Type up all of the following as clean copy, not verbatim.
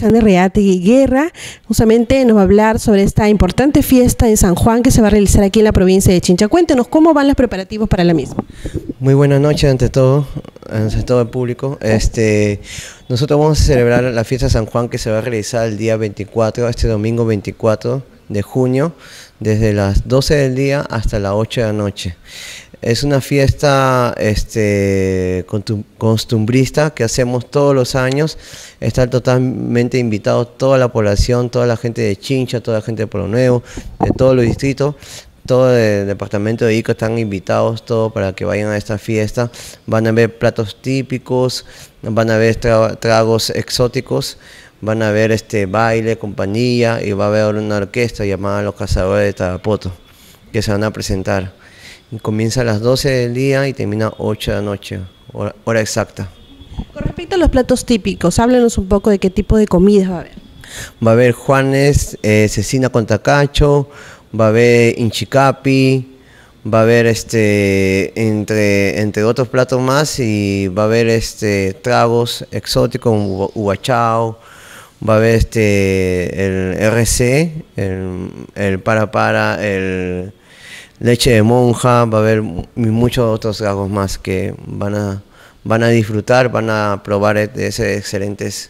Alexander Reategui Guerra. Justamente nos va a hablar sobre esta importante fiesta de San Juan que se va a realizar aquí en la provincia de Chincha. Cuéntenos cómo van los preparativos para la misma. Muy buenas noches ante todo el público. Nosotros vamos a celebrar la fiesta de San Juan que se va a realizar el día 24, este domingo 24 de junio, desde las 12 del día hasta las 8 de la noche. Es una fiesta costumbrista que hacemos todos los años. Está totalmente invitado toda la población, toda la gente de Chincha, toda la gente de Pueblo Nuevo, de todos los distritos. Todo el departamento de Ica están invitados todos para que vayan a esta fiesta. Van a ver platos típicos, van a ver tragos exóticos, van a ver baile, compañía, y va a haber una orquesta llamada Los Cazadores de Tarapoto que se van a presentar. Comienza a las 12 del día y termina 8 de la noche, hora exacta. Con respecto a los platos típicos, háblenos un poco de qué tipo de comidas va a haber. Va a haber Juanes, cecina con tacacho, va a haber inchicapi, va a haber entre otros platos más, y va a haber tragos exóticos como huachao, va a haber el RC, el para, el leche de monja, va a haber muchos otros tragos más que van a disfrutar, van a probar de esos excelentes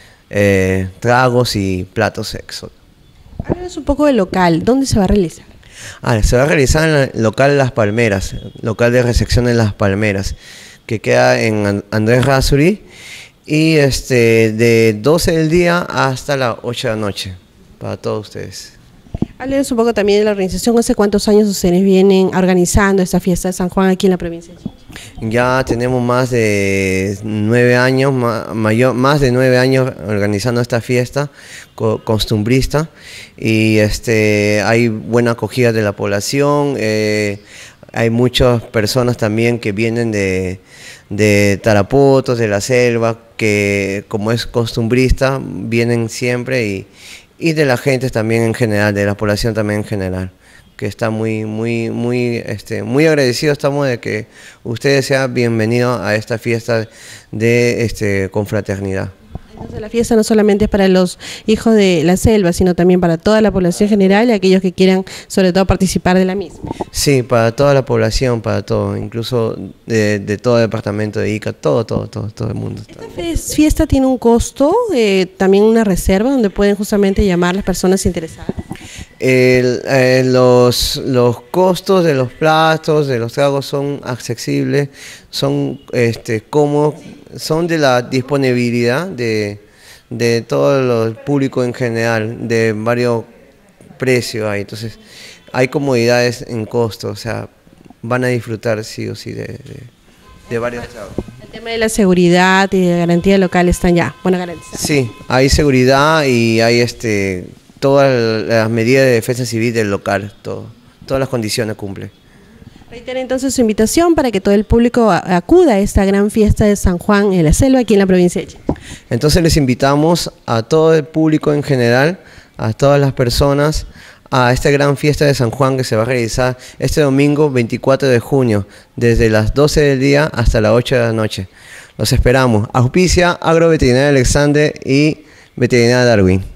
tragos y platos exóticos. Háblanos un poco del local, ¿dónde se va a realizar? Se va a realizar en el local Las Palmeras, local de recepción en Las Palmeras, que queda en Andrés Rázuri, y de 12 del día hasta las 8 de la noche, para todos ustedes. Háblenos un poco también de la organización. ¿Hace cuántos años ustedes vienen organizando esta fiesta de San Juan aquí en la provincia de Chincha? Ya tenemos más de 9 años, más de 9 años organizando esta fiesta costumbrista, y hay buena acogida de la población. Hay muchas personas también que vienen de Tarapoto, de la selva, que como es costumbrista vienen siempre, y de la gente también en general, de la población también en general, que está muy agradecidos estamos de que ustedes sean bienvenidos a esta fiesta de confraternidad. Entonces la fiesta no solamente es para los hijos de la selva, sino también para toda la población general y aquellos que quieran sobre todo participar de la misma. Sí, para toda la población, para todo, incluso de todo el departamento de Ica, todo el mundo. Esta fiesta tiene un costo, también una reserva donde pueden justamente llamar las personas interesadas. Los costos de los platos, de los tragos son accesibles, son cómodos, son de la disponibilidad de todo el público en general, de varios precios hay. Entonces hay comodidades en costo, o sea, van a disfrutar sí o sí de varios tragos. El tema de la seguridad y de garantía local están ya, buena garantía. Sí, hay seguridad y hay todas las medidas de defensa civil del local, todas las condiciones cumple. Reitero entonces su invitación para que todo el público acuda a esta gran fiesta de San Juan en la selva, aquí en la provincia de Chincha. Entonces les invitamos a todo el público en general, a todas las personas, a esta gran fiesta de San Juan que se va a realizar este domingo 24 de junio, desde las 12 del día hasta las 8 de la noche. Los esperamos. Auspicia Agroveterinaria Alexander y Veterinaria Darwin.